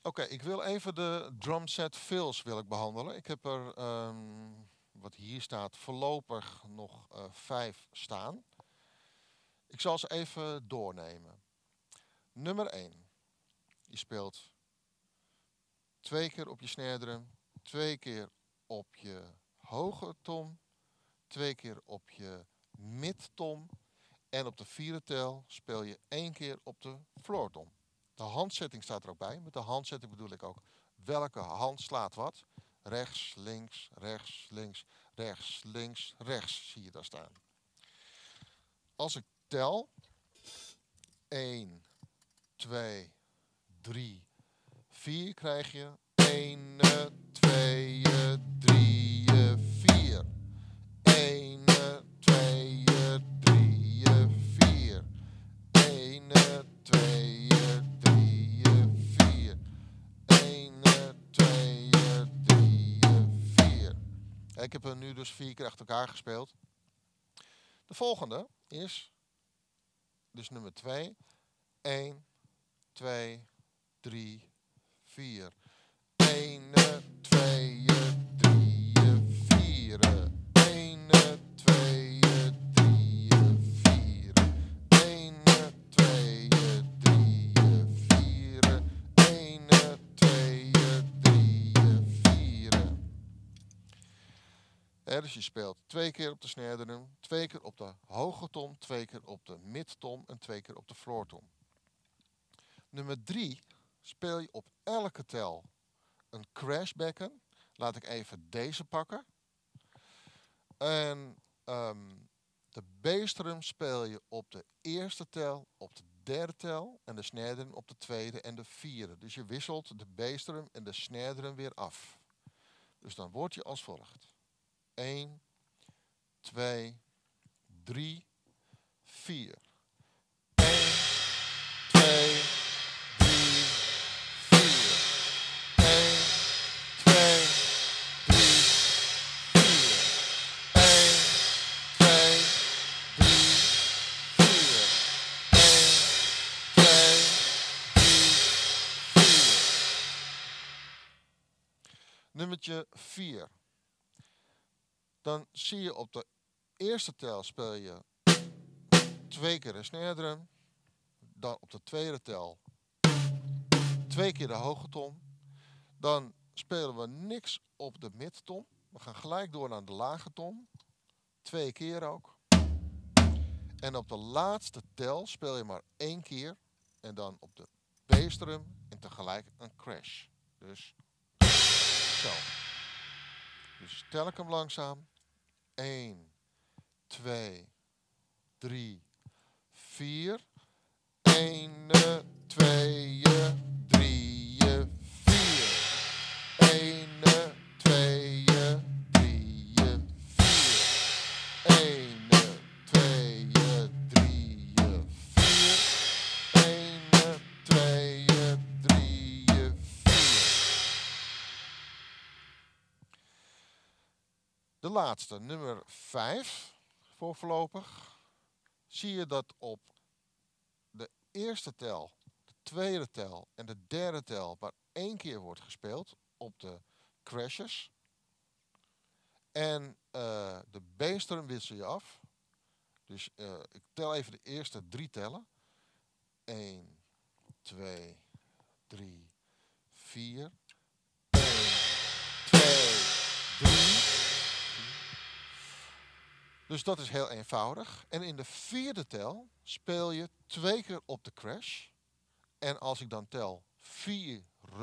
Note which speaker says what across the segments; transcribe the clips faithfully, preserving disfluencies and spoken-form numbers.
Speaker 1: Oké, ik wil even de drumset fills wil ik behandelen. Ik heb er, ehm, wat hier staat, voorlopig nog eh, vijf staan. Ik zal ze even doornemen. Nummer één. Je speelt twee keer op je snare drum, twee keer op je hoge tom, twee keer op je midtom en op de vierde tel speel je één keer op de floortom. De handzetting staat er ook bij. Met de handzetting bedoel ik ook welke hand slaat wat. Rechts, links, rechts, links, rechts, links, rechts zie je daar staan. Als ik tel, één, twee, drie, vier krijg je één, twee, drie, vier. één, twee, drie, vier. één, twee, drie, vier. één, twee, drie, vier. Ik heb er nu dus vier keer achter elkaar gespeeld. De volgende is dus nummer twee. één, twee, drie, vier. één, twee, drie, vier. één, twee, drie, vier. één, twee, drie, vier. één, twee, drie, vier. Dus je speelt twee keer op de snare drum, twee keer op de hoge tom, twee keer op de midtom en twee keer op de floortom. Nummer drie speel je op elke tel een crash bekken. Laat ik even deze pakken. En um, de bassdrum speel je op de eerste tel, op de derde tel en de snare drum op de tweede en de vierde. Dus je wisselt de bassdrum en de snare drum weer af. Dus dan wordt je als volgt. één, twee, drie, vier. één, twee, drie, vier. één, twee, drie, vier. één, twee, drie, vier. één, twee, drie, vier. Nummertje vier. Dan zie je op de eerste tel speel je twee keer de snare drum. Dan op de tweede tel twee keer de hoge tom. Dan spelen we niks op de midtom. We gaan gelijk door naar de lage tom. Twee keer ook. En op de laatste tel speel je maar één keer. En dan op de bassdrum en tegelijk een crash. Dus zo. Dus tel ik hem langzaam. één, twee, drie, vier. één, twee, drie, vier. één, twee, drie, vier. één, twee, drie, vier. één, twee, drie, vier. De laatste, nummer vijf, voor voorlopig. Zie je dat op de eerste tel, de tweede tel en de derde tel maar één keer wordt gespeeld op de crashes. En uh, de bassdrum wissel je af. Dus uh, ik tel even de eerste drie tellen. één, twee, drie, vier. één, twee, drie. Dus dat is heel eenvoudig. En in de vierde tel speel je twee keer op de crash. En als ik dan tel vier,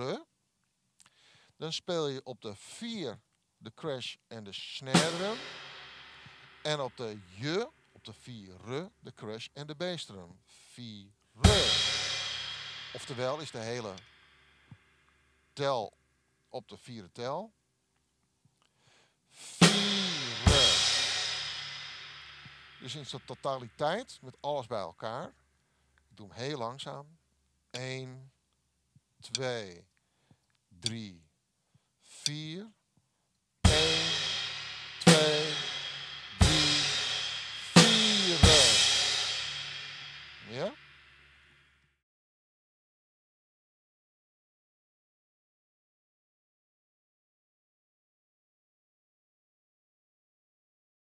Speaker 1: dan speel je op de vier de crash en de snare drum. En op de je, op de vier, de crash en de bassdrum. vier. Oftewel is de hele tel op de vierde tel. vier. Dus in zijn totaliteit, met alles bij elkaar. Ik doe hem heel langzaam. één, twee, drie, vier. één, twee, drie, vier. Ja?